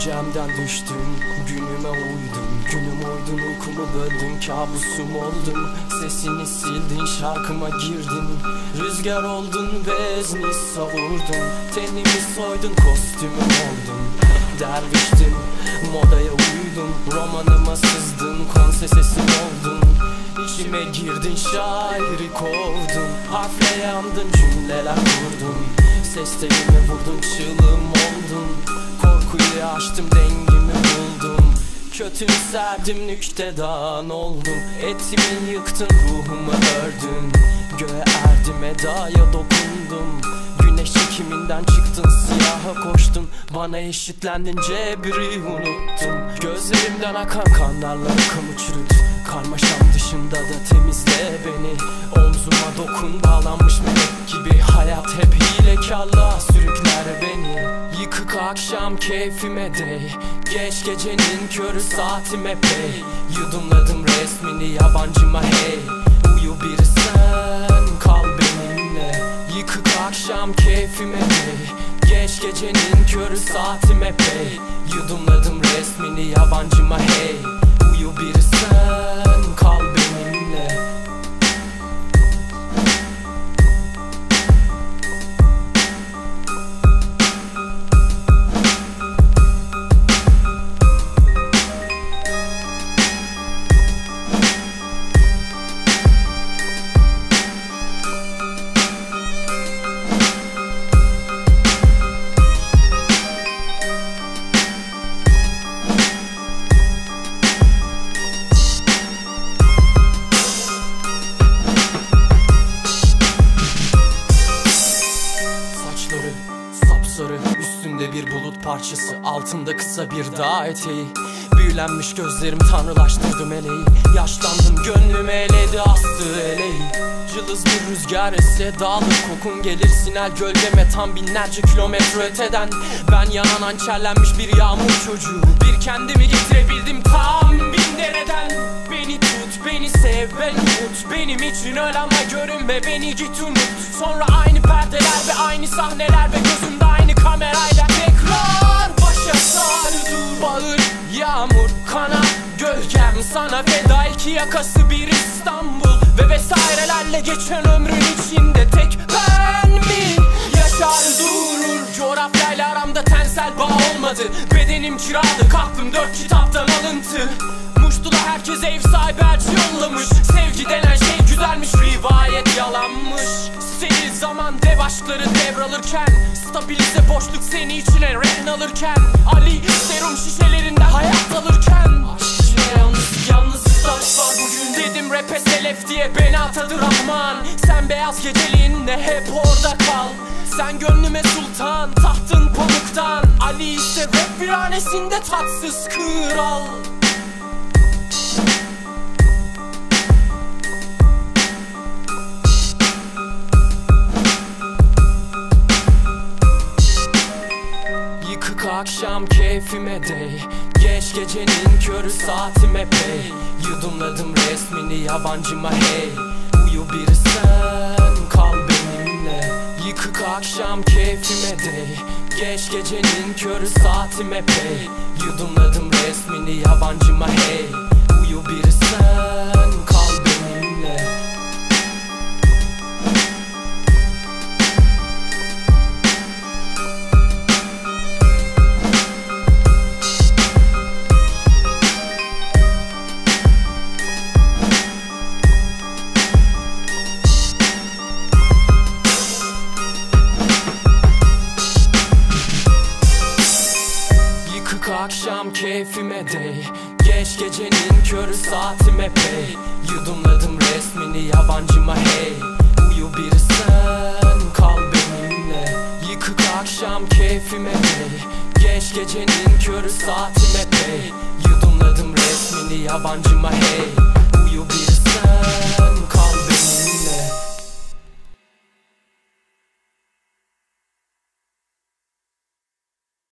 Gecemden düştüm, günüme uydum. Günüm oydun, uykumu böldün, kabusum oldun. Sesini sildin, şarkıma girdin. Rüzgar oldun, vezni savurdun. Tenimi soydun, kostümüm oldun. Derviştim, modaya uydum. Romanıma sızdın, konse sesim oldun. İçime girdin, şairi kovdun. Harfle yandın, cümleler kurdun. Ses telime vurdun, çığlığım oldun. Korkuyu aştım, dengimi buldum. Kötümü serdim, nüktedan oldum. Etimi yıktın, ruhumu ördün. Göğe erdim, edaya dokundum. Güneş çekiminden çıktın, siyaha koştun. Bana eşitlendin, cebri unuttum. Gözlerimden akan kanlarla kamu çürüt. Karmaşam dışında da temizle beni. Omzuma dokun, bağlanmış melek gibi. Hayat hep hilekarlığa sürükler beni. Yıkık akşam keyfime değ. Geç gecenin körü saatim epey. Yudumladım resmini yabancıma hey. Uyu bir sen, kal benimle. Yıkık akşam keyfime değ. Geç gecenin körü saatim epey. Yudumladım resmini yabancıma hey. Uyu bir sen, kal benimle. Sapsarı, üstünde bir bulut parçası, altında kısa bir dağ eteği. Büyülenmiş gözlerim, tanrılaştırdı meleği. Yaşlandım, gönlüm eledi, astı eleği. Cılız bir rüzgar esse dağılır, kokun gelir sinel gölgeme. Tam binlerce kilometre öteden ben yanan hançerlenmiş bir yağmur çocuğu. Bir kendimi getirebildim tam bin dereden. Beni tut, beni sev, ben umut. Benim için öl ama görünme, beni git unut. Sonra aynı perdeler ve aynı sahneler ve gözümde aynı kamerayla tekrar başa sardı. Bağır, yağmur, kana, gölgem sana feda. İki yakası bir İstanbul ve vesairelerle geçen ömrün içinde tek ben mi yaşar durur? Coğrafyayla aramda tensel bağ olmadı. Bedenim kiralık, aklım 4 kitaptan alıntı. Muştu'da herkese ev sahibi elçi yollamış. Sevgi denen şey güzelmiş, rivayet yalanmış. Steril zaman dev aşkları devralırken, stabilize boşluk seni içine rehn alırken, Ali serum şişelerinde hayat alırken, aşk içine yalnız taş var bugün. Dedim rap'e selef diye beni atadı Rahman. Sen beyaz geceliğinle hep orada kal. Sen gönlüme sultan, tahtın pamuktan. Ali ise rap viranesinde tatsız kral. Yıkık akşam keyfime değ. Geç gecenin körü saatim epey. Yudumladım resmini yabancıma hey. Uyu bir sen, kal benimle. Yıkık akşam keyfime değ. Geç gecenin körü saatim epey. Yudumladım resmini yabancıma hey. Uyu bir sen, kal benimle. Akşam keyfime değ. Geç gecenin körü saatim epey. Yudumladım resmini